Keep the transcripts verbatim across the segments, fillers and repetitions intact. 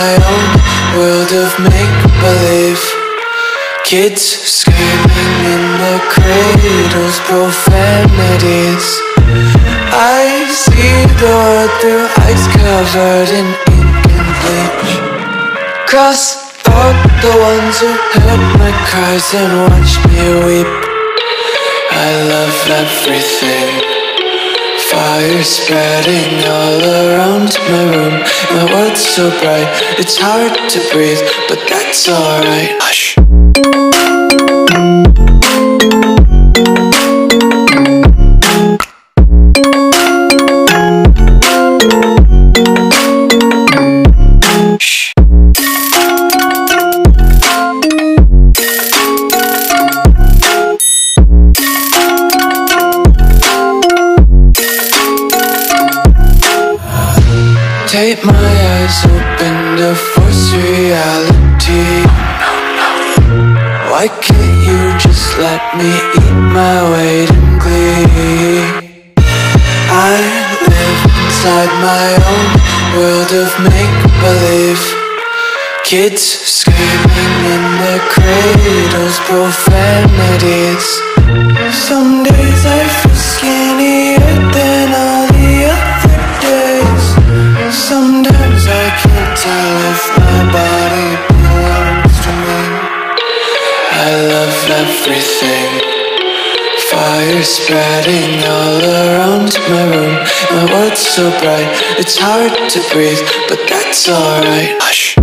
my own world of make-believe. Kids screaming in the cradles, profanities. I see the world through eyes covered in ink and bleach. Cross out the ones who heard my cries and watched me weep. I love everything. Fire spreading all around my room. My world's so bright, it's hard to breathe, but that's alright. Hush. Take my eyes open to force reality. Why can't you just let me eat my weight in glee? I live inside my own world of make-believe. Kids screaming in their cradles, profanities. Some days I feel skinnier than all the other days. Sometimes I can't tell if my body belongs to me. I love everything. Fire spreading all around my room. My world's so bright, it's hard to breathe, but that's alright. Hush.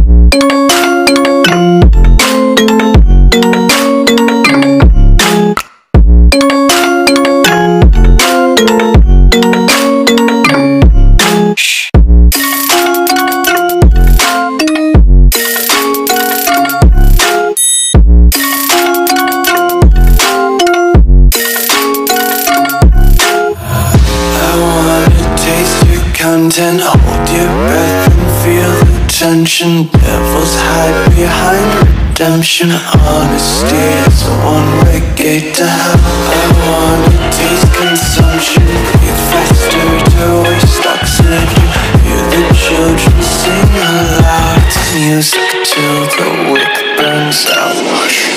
Content, hold your breath and feel the tension. Devils hide behind redemption. Honesty is a one-way gate to hell. I wanna taste consumption. Breathe faster to waste oxygen. Hear the children sing aloud. It's music till the wick burns out. Hush.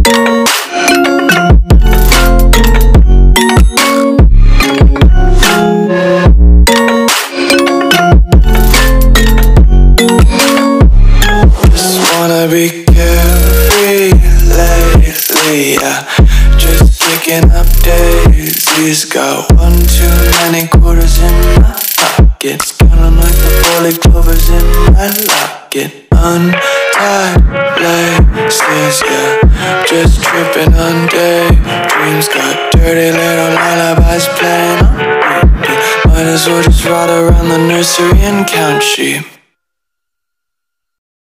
Be carefree lately, yeah. Just kicking up daisies. Got one too many quarters in my pockets. Counting like the four-leaf clovers in my locket. Untied laces, yeah. Just tripping on daydreams. Got dirty little lullabies playing on repeat. Might as well just ride around the nursery and count sheep.